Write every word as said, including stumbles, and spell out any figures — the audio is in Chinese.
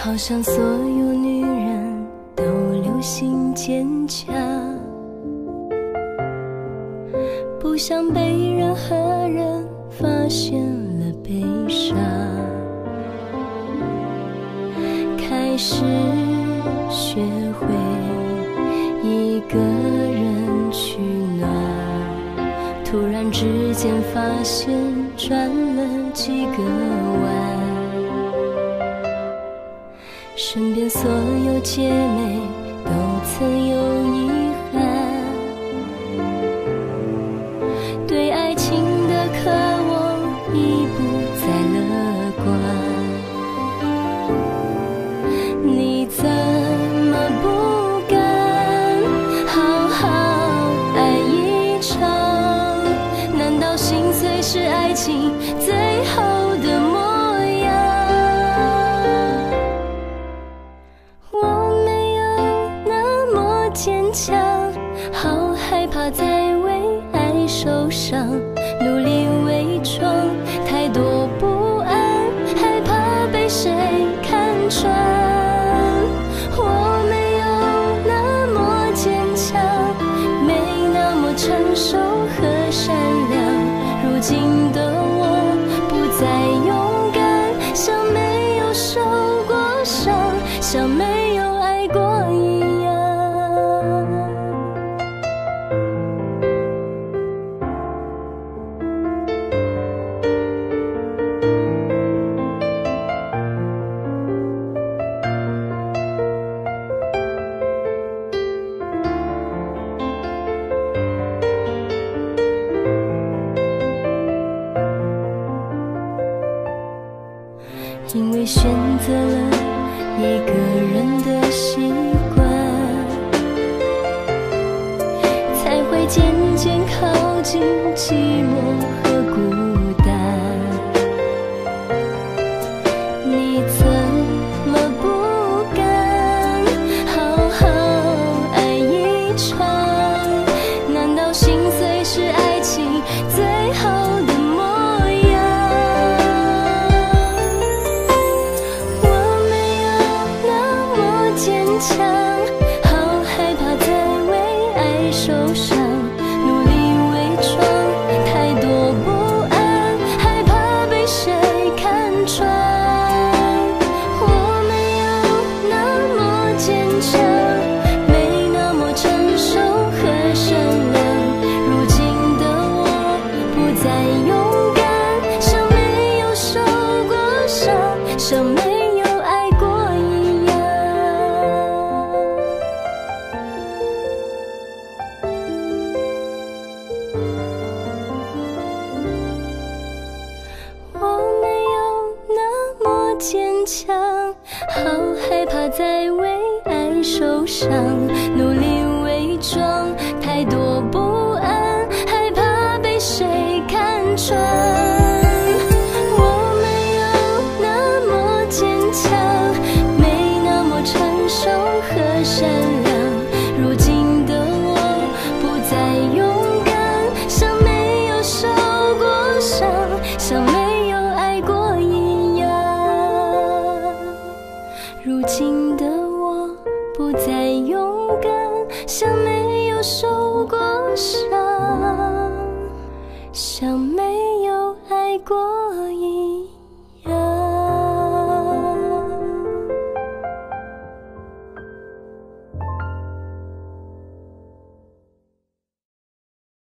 好像所有女人都流行坚强，不想被任何人发现了悲伤，开始学会一个人取暖，突然之间发现转了几个弯，身边所有姐妹都曾有遗憾，对爱情的渴望已不再乐观。你怎么不敢好好爱一场？难道心碎是爱情最后的模样？我没有那么坚强，好害怕再为爱受伤，努力伪装太多不安，害怕被谁看穿。我没有那么坚强，没那么成熟和善良，如今的我不再勇敢，像没有受过伤，像没有爱过一样。因为选择了一个人的习惯，才会渐渐靠近寂寞和孤单。你怎么不敢好好爱一场？难道心碎是爱情最好的模样？坚强，好害怕再为爱受伤，努力伪装太多不安，害怕被谁看穿。我没有那么坚强，没那么成熟和善良，如今的我不再勇敢，像没有受过伤，像没有爱过一样。坚强，好害怕再为爱受伤，努力伪装太多不安，害怕被谁看穿。我没有那么坚强，没那么成熟和善良，如今的我不再勇敢，像没有受过伤，像没有爱过一样。如今的我不再勇敢，像没有受过伤，像没有爱过。